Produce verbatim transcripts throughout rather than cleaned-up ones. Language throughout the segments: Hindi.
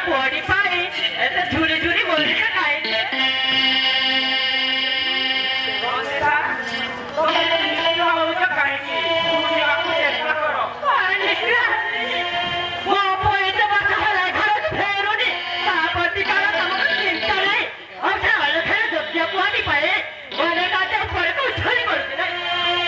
बॉडी पाई ऐसे झूरी झूरी बोली का खाएंगे रंजिता तो मैं तो हम तो खाएंगे तुम ये आपको एक्स्ट्रा करो वो पोइते बात है घर से फेरोनी तापति का तमक चिंता नहीं और क्या हाल है जब ये बॉडी पाए वाले का तो पर को उछाली पड़ती है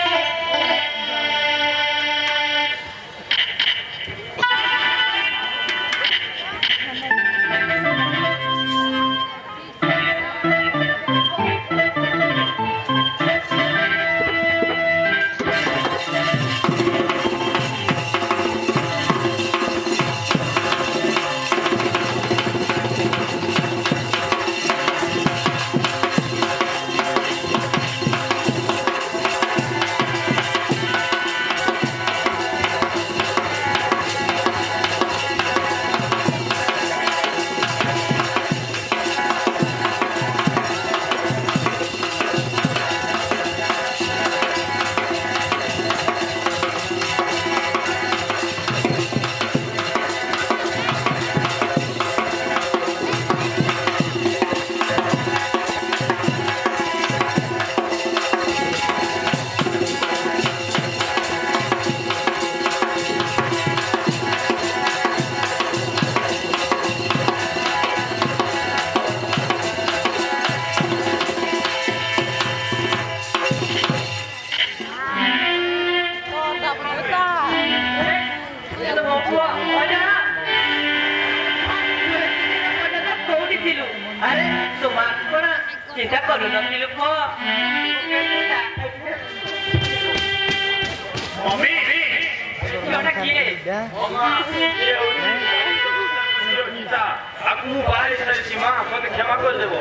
चिंता करो ना कि लोग मम्मी क्यों ना किए मम्मी ये Nita aku mau balik dari Sima aku ke Kiamak kau deh bo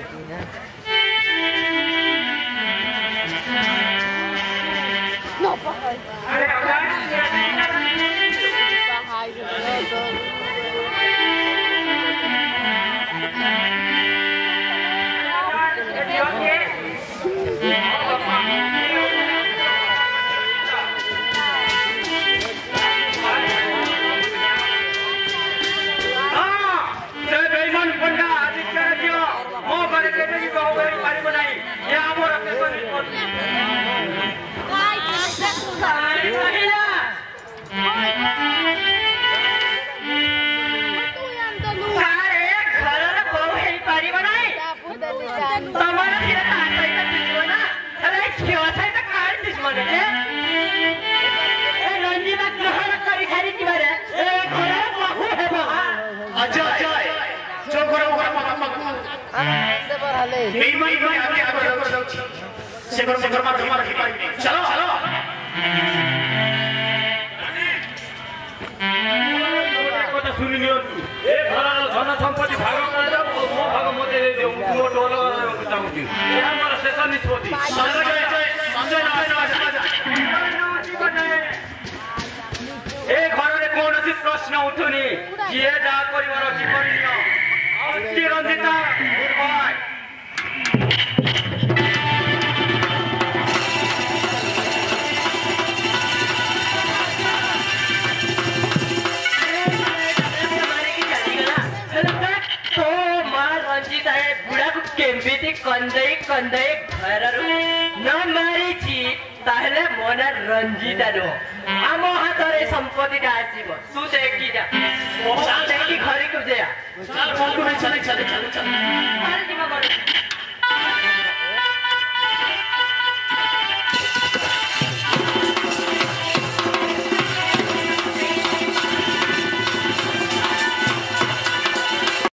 Napa ada apa सेकर सेकर मार मार चलो चलो কথা শুনি নিও এ ঘর ধন সম্পত্তি ভাগ করে দাও মো ভাগ মতে দে দিও মো টোল চাউতি এ আমার শেষন নিষ্পত্তি সঞ্জয় জয় সঞ্জয় নয় নয় এ ঘরে কোনসি প্রশ্ন উঠুনি যে যা করিবার আছে করি নিও অতি রঞ্জিতা গুড বাই केम्बिति कंदई कंदई घररु न मारिछि ताहले मन रंजितारो आमो हातरे संपत्ति आसीबो तू देखि जा मोसा देखि घरे को जा चल फोन को चल चल चल चल